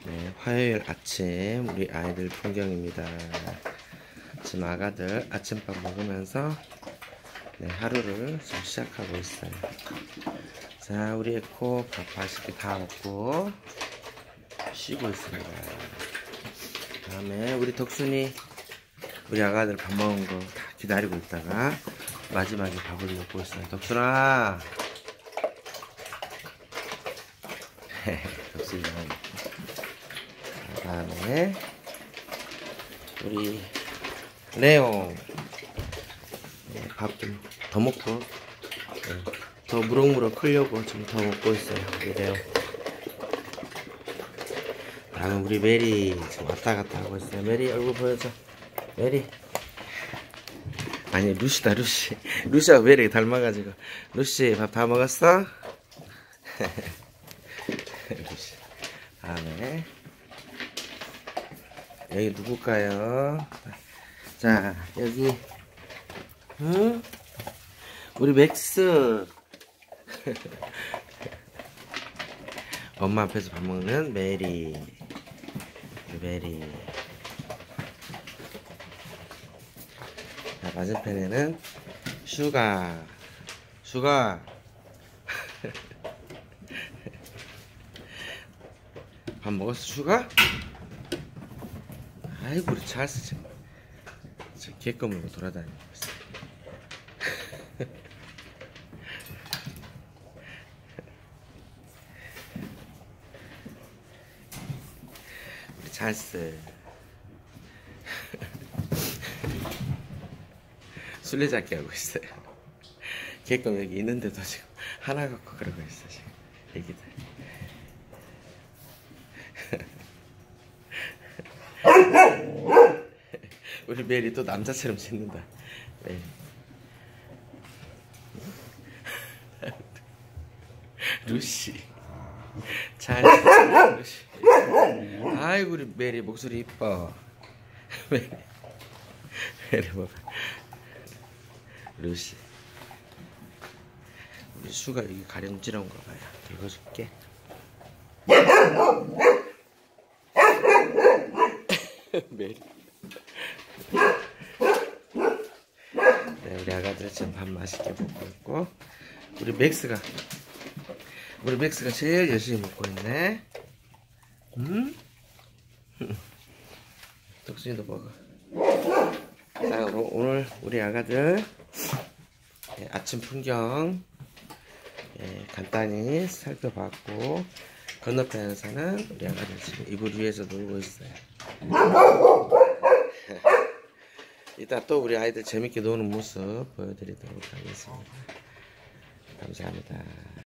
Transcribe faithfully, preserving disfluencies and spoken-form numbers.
네, 화요일 아침 우리 아이들 풍경입니다. 지금 아가들 아침밥 먹으면서 네, 하루를 좀 시작하고 있어요. 자, 우리 에코 밥 맛있게 다 먹고 쉬고 있습니다. 다음에 우리 덕순이 우리 아가들 밥 먹은 거 다 기다리고 있다가 마지막에 밥을 먹고 있어요. 덕순아. 덕순이. 다음에 우리 레옹 밥 좀 더 먹고 네, 더 무럭무럭 크려고 좀 더 먹고 있어요. 우리 레옹. 다음은 우리 메리 지금 왔다 갔다 하고 있어요. 메리 얼굴 보여줘. 메리. 아니 루시다 루시. 루시하고 메리 닮아가지고. 루시 밥 다 먹었어? 루시. 다음에 여기 누굴까요? 자, 여기, 응? 우리 맥스. 엄마 앞에서 밥 먹는 메리. 우리 메리. 자, 맞은편에는 슈가. 슈가. 밥 먹었어, 슈가? 아이고, 우리 찰스 지금 저 개꺼 물고 돌아다니고 있어. 우리 찰스 술래잡기 하고 있어요. 개껌 여기 있는데도 지금 하나 갖고 그러고 있어 지금 애기들. 우리 메리 또 남자처럼 짖는다. 메리. 루시. 잘 루시. 아이고 우리 메리 목소리 이뻐. 메리. 메리 봐봐. 루시. 우리 수가 여기 가려움지러운 거 봐요. 읽어줄게. 메리. 네, 우리 아가들 지금 밥 맛있게 먹고 있고, 우리 맥스가, 우리 맥스가 제일 열심히 먹고 있네. 음? 덕순이도 먹어. 자, 오늘 우리 아가들 네, 아침 풍경 네, 간단히 살펴봤고, 건너편에서는 우리 아가들 지금 이불 위에서 놀고 있어요. 이따 또 우리 아이들 재밌게 노는 모습 보여드리도록 하겠습니다. 감사합니다.